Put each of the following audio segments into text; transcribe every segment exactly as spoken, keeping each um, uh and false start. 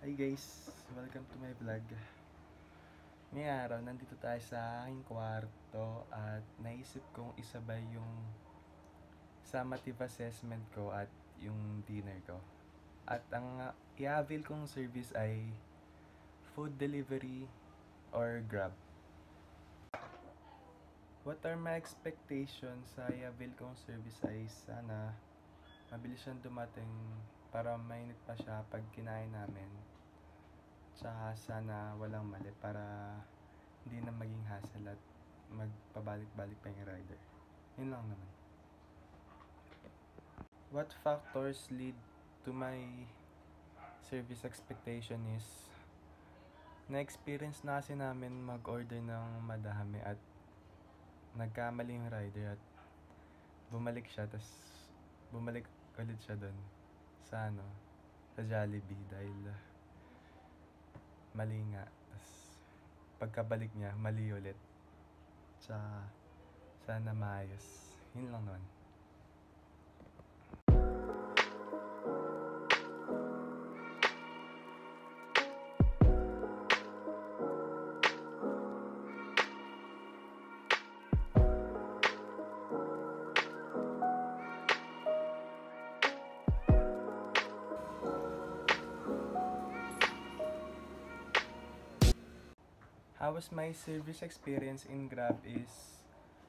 Hi guys! Welcome to my vlog. Ngayong araw, nandito tayo sa aking kwarto at naisip kong isabay yung summative assessment ko at yung dinner ko. At ang uh, i-avail kong service ay food delivery or Grab. What are my expectations sa i-avail kong service ay sana mabilis siyang dumating para mainit pa siya pag kinain namin. Tsaka sana walang mali para hindi na maging hassle at magpabalik-balik pa yung rider. Yun lang naman. What factors lead to my service expectation is na-experience na kasi namin mag-order ng madami at nagkamali yung rider at bumalik siya, tas bumalik ulit siya doon sa ano, sa Jollibee dahil mali nga. Tas pagkabalik niya, mali ulit. Tsaka sana maayos. Yun lang naman. How was my service experience in Grab is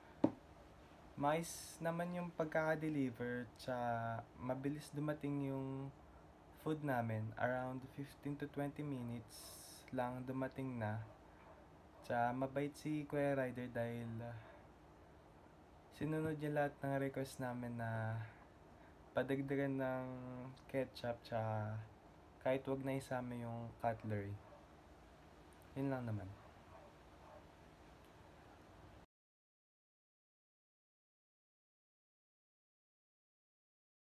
mais naman yung pagkaka-deliver, tsaka mabilis dumating yung food namin. Around fifteen to twenty minutes lang dumating na. Tsaka mabait si Kuya Rider dahil uh, sinunod niya lahat ng request namin na padagdagan ng ketchup, tsaka kahit wag na isama yung cutlery. Yun lang naman.